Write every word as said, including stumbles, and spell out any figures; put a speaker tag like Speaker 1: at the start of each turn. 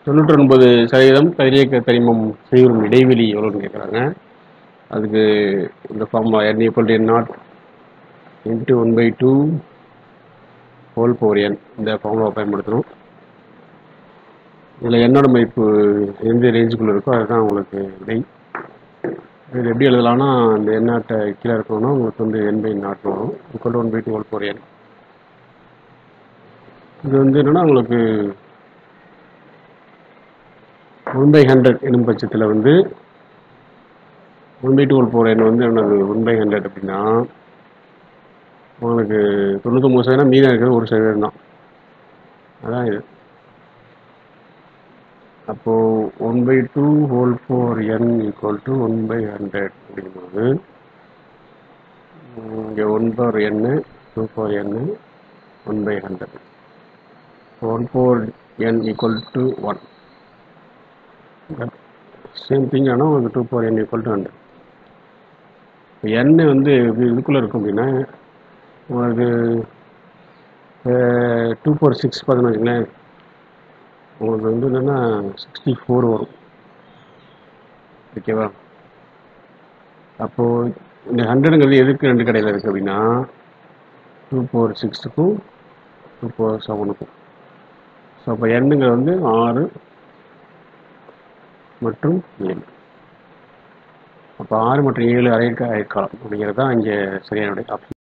Speaker 1: தொண்ணூற்றி ஒன்பது சதவீதம் கதிரியக்க கரிமம் செய்யும் இடைவெளி எவ்வளோன்னு கேட்குறாங்க. அதுக்கு இந்த formula n equal to n naught into one by two whole power n, இந்த ஃபார்முலாவை பயன்படுத்தணும். இதில் என்னோட மதிப்பு எந்த ரேஞ்சுக்குள்ளே இருக்கோ அதுதான் உங்களுக்கு விடை. இது எப்படி எழுதலாம்னா, இந்த என் நாட்டை கீழே இருக்கணும்னா உங்களுக்கு வந்து என் பை நாட் வரும், equal to one by two whole power n. இது வந்து என்னென்னா உங்களுக்கு ஒன் பை ஹண்ட்ரட் என்னும் பட்சத்தில் வந்து one by two whole power n வந்து என்னது ஒன் பை ஹண்ட்ரட் அப்படின்னா உங்களுக்கு தொண்ணூத்தொம்பது சதவீதம் மீதம் இருக்கிறது ஒரு சதவீதம் தான். அதான் இது. அப்போது one by two whole power n equal to one by hundred அப்படிங்கும்போது இங்கே one power n, two power n, one by hundred. One power n equal to one. Same thing ஆனால் உங்களுக்கு two power n equal to hundred. இப்போ எண்ணெய் வந்து இதுக்குள்ளே இருக்கும் அப்படின்னா உங்களுக்கு டூ பவர் சிக்ஸ் பார்த்தோன்னு வச்சுங்களேன், உங்களுக்கு வந்து என்னென்னா சிக்ஸ்டி ஃபோர் வரும். ஓகேவா? அப்போது இந்த ஹண்ட்ரடுங்கிறது எதுக்கு ரெண்டு கடையில் இருக்குது அப்படின்னா டூ பவர் சிக்ஸுக்கும் டூ பவர் செவனுக்கும். ஸோ அப்போ எண்ணுங்கிறது வந்து ஆறு மற்றும் ஏழு. அப்போ ஆறு மற்றும் ஏழு அரைக்க அரைக்காலம் அப்படிங்கிறது தான் இங்கே சரியான ஆப்ஷன்.